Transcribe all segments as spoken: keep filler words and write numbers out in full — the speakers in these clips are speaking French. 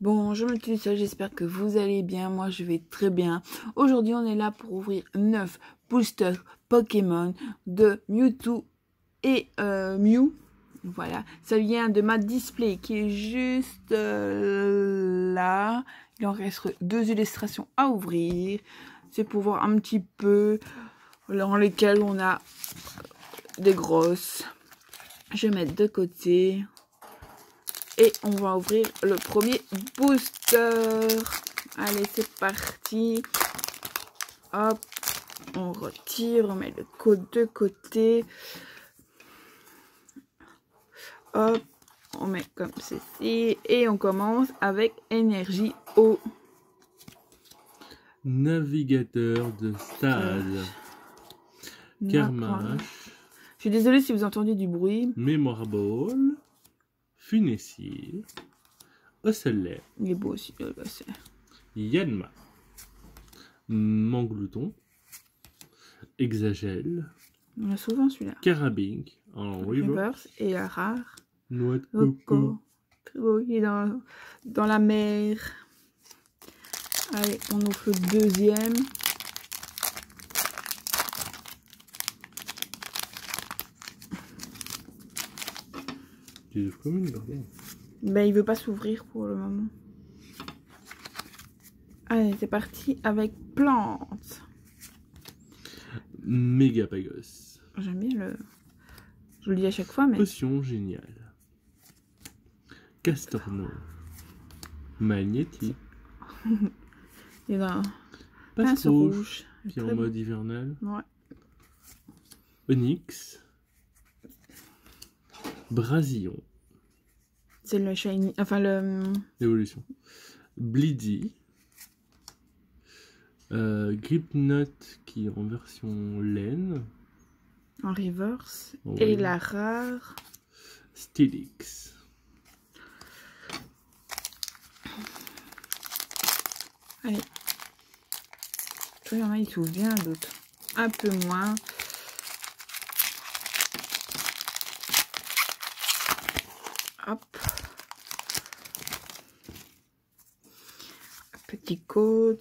Bonjour mes petits soeurs, j'espère que vous allez bien. Moi je vais très bien. Aujourd'hui on est là pour ouvrir neuf boosters Pokémon de Mewtwo et euh, Mew. Voilà, ça vient de ma display qui est juste euh, là. Il en reste deux illustrations à ouvrir. C'est pour voir un petit peu dans lesquelles on a des grosses. Je vais mettre de côté. Et on va ouvrir le premier booster. Allez, c'est parti. Hop, on retire, on met le code de côté. Hop, on met comme ceci. Et on commence avec énergie eau. Navigateur de stade. Euh, Kermash. Je suis désolée si vous entendez du bruit. Mémoire Ball. Funessir. Ocellais. Il est beau aussi, le bassin. Yanma. Manglouton. Exagel. On a souvent celui-là. Carabink en reverse. Reverse et la rare. Noix de Coco. coco. Très beau, il est dans, dans la mer. Allez, on ouvre le deuxième. Tu ouvres comme une bordel. Ben, il veut pas s'ouvrir pour le moment. Allez, c'est parti avec plante. Mégapagos. J'aime bien le... Je le dis à chaque fois, mais... Potion géniale. Castorno. Magnétique. il est dans... Passe Pince rouge. rouge. Qui est en Très mode bon. hivernal. Ouais. Onyx. Brasillon. C'est le shiny... Enfin, le... Évolution. Bleedy. Euh, Gripnote qui est en version laine. En reverse. Oh, et oui. la rare. Stylix. Allez. Il y en a, ils s'ouvrent bien, d'autres un peu moins. Hop. Petit code.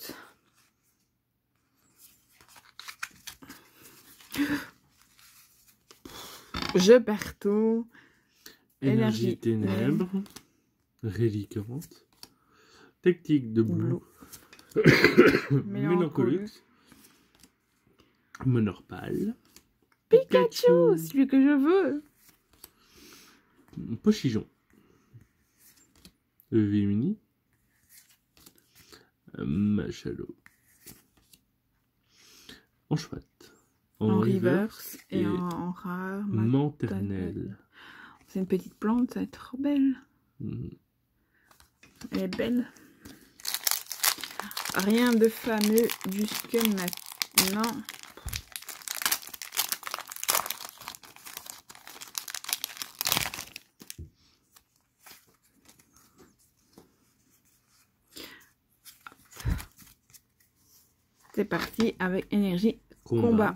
Je perds tout. Énergie Énergie ténèbres. Rélicante. Tactique de blue. Mélancolique. Monorpal. Pikachu, celui que je veux. Pochijon. Vimini. Machalo. Enchouette. En, en reverse et, et en, en rare. Maternelle. C'est une petite plante, ça va être trop belle. Mm. Elle est belle. Rien de fameux jusque maintenant. C'est parti avec énergie combat. combat.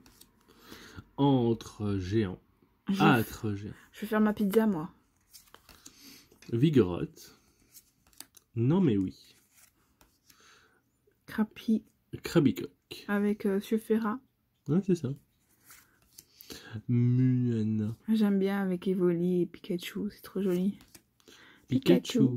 Entre géants. Âtre géant. Je vais faire ma pizza moi. Vigorotte. Non mais oui. Crapi. Krabicoque. Avec euh, Sufera. Ouais, c'est ça. Muana. J'aime bien avec Evoli et Pikachu, c'est trop joli. Pikachu. Pikachu.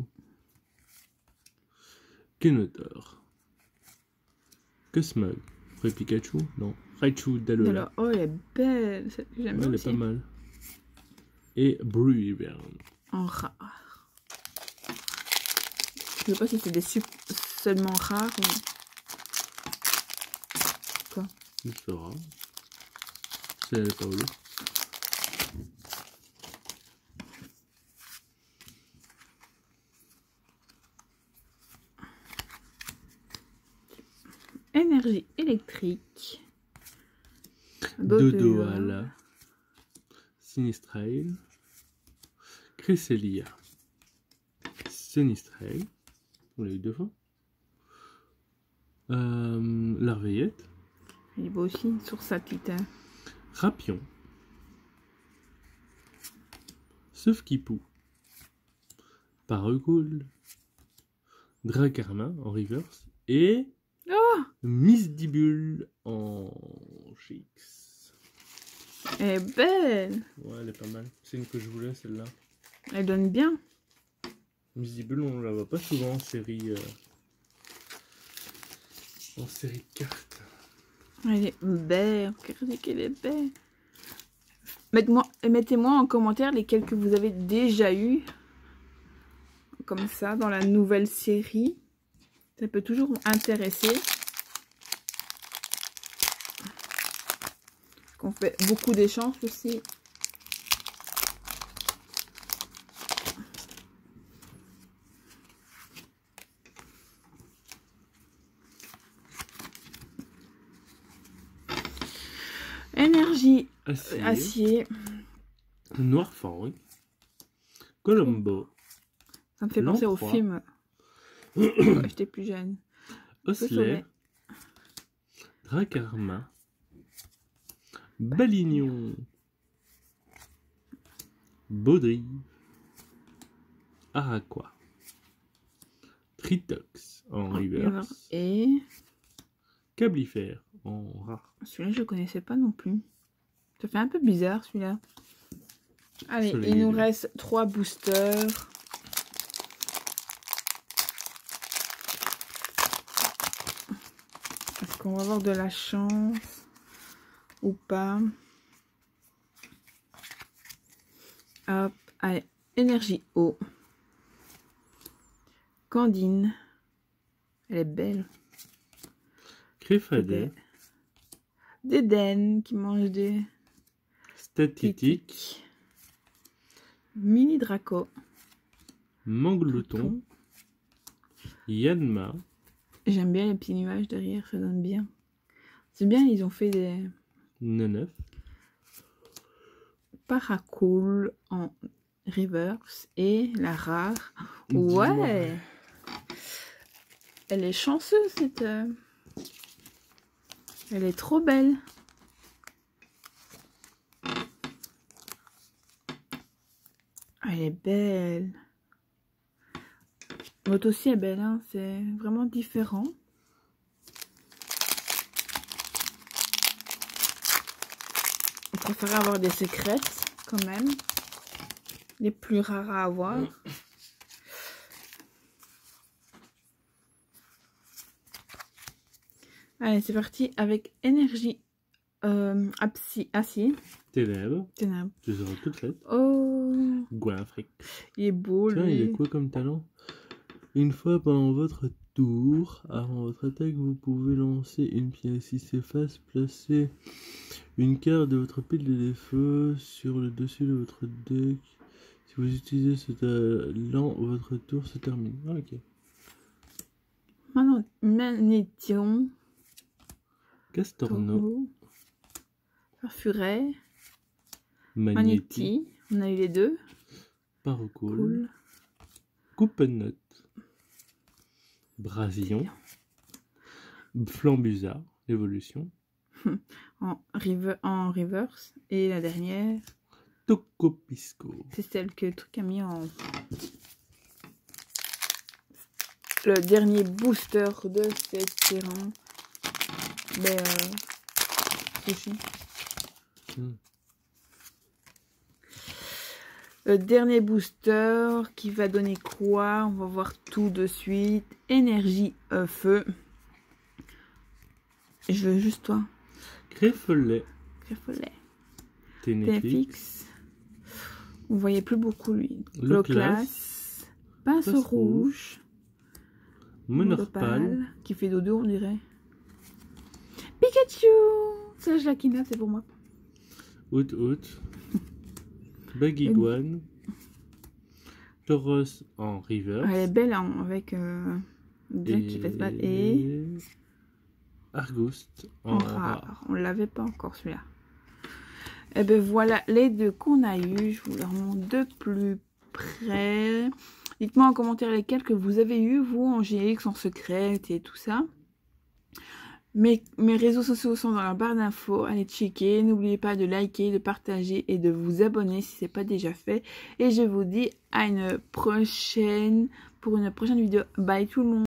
Kenotor. Cosmog. Après Pikachu. Non. Raichu Dalola. Oh, elle est belle. J'aime bien elle aussi. est pas mal. Et Bruyvern. En rare. Je sais pas si c'est des sup seulement rares ou... Quoi? Tu sauras. C'est elle pas au lot. Énergie électrique. Dodoala. Sinistrail. Cresselia. Sinistrail. On l'a eu deux fois. Euh, Larveillette. Il est beau aussi sur sa petite. Hein. Rapion. Sauf qui poue. Paragoule. Dracarmin en reverse et Oh, Miss Dibule en G X. elle est belle. Ouais, elle est pas mal. C'est une que je voulais, celle-là. Elle donne bien. Miss Dibule, on la voit pas souvent en série... Euh... en série de cartes. Elle est belle. Regardez qu'elle est belle. Mettez-moi mettez-moi en commentaire lesquels que vous avez déjà eu. Comme ça, dans la nouvelle série. Ça peut toujours intéresser. Qu'on fait beaucoup d'échanges aussi. Énergie Acier. acier. Noir Fang. Colombo. Ça me fait penser au Lamproie. film. Quand j'étais plus jeune. Osler. Dracarmin. Balignon. Baudry. Araqua. Tritox en reverse. Et Cablifère en rare. celui-là, je ne connaissais pas non plus. Ça fait un peu bizarre, celui-là. Allez, Soleil. il nous reste trois boosters. Est-ce qu'on va avoir de la chance ou pas? Hop, allez, énergie eau. Candine. Elle est belle. Créfadet. D'Eden qui mange des Statitique. Mini Draco. Manglouton. Yanma. J'aime bien les petits nuages derrière, ça donne bien. C'est bien, ils ont fait des Neuf. Paracool en reverse et la rare. Ouais. Elle est chanceuse cette. euh, Elle est trop belle. Elle est belle. L'autre aussi est belle, hein. C'est vraiment différent. On préférait avoir des secrètes quand même. Les plus rares à avoir. Allez, c'est parti avec énergie euh, acier. Ténèbres. Ténèbres. Je serai toute faite. Oh, Goinfric. il est beau Tiens, il lui. est quoi comme talent? Une fois pendant votre tour, avant votre attaque, vous pouvez lancer une pièce. Si c'est face, placez une carte de votre pile de défauts sur le dessus de votre deck. Si vous utilisez ce talent, votre tour se termine. Ah, ok. Maintenant, Magnétion. Castorno, Taureau, Farfuret. Magnéti, Magnéti. On a eu les deux. Paracool, Cool. Coupenot, Brasion, Flambuza, Évolution, En, river, en reverse. Et la dernière, Tocopisco. c'est celle que le truc a mis en... Le dernier booster de cette terrain. Ben, euh, sushi. Hmm. Le dernier booster qui va donner quoi? On va voir tout de suite. Énergie euh, feu. Je veux juste toi. Greffelet, Greffelet. Ténéfix, Ténéfix. On voyait plus beaucoup lui. Loclas, Pince Pince rouge. Monorpal, Qui fait dodo, on dirait. Pikachu. Ça, je la kidnappe, c'est pour moi. Out Out, Bagiguan, Tauros en reverse. Elle est belle hein, avec euh, Jack qui fait se battre. Et Argouste en, en rare. rare. On l'avait pas encore celui-là. Et ben voilà les deux qu'on a eu. Je vous les remonte de plus près. Dites-moi en commentaire lesquels que vous avez eu, vous, en G X, en secret et tout ça. Mes, mes réseaux sociaux sont dans la barre d'infos, allez checker, n'oubliez pas de liker, de partager et de vous abonner si ce n'est pas déjà fait. Et je vous dis à une prochaine, pour une prochaine vidéo. Bye tout le monde.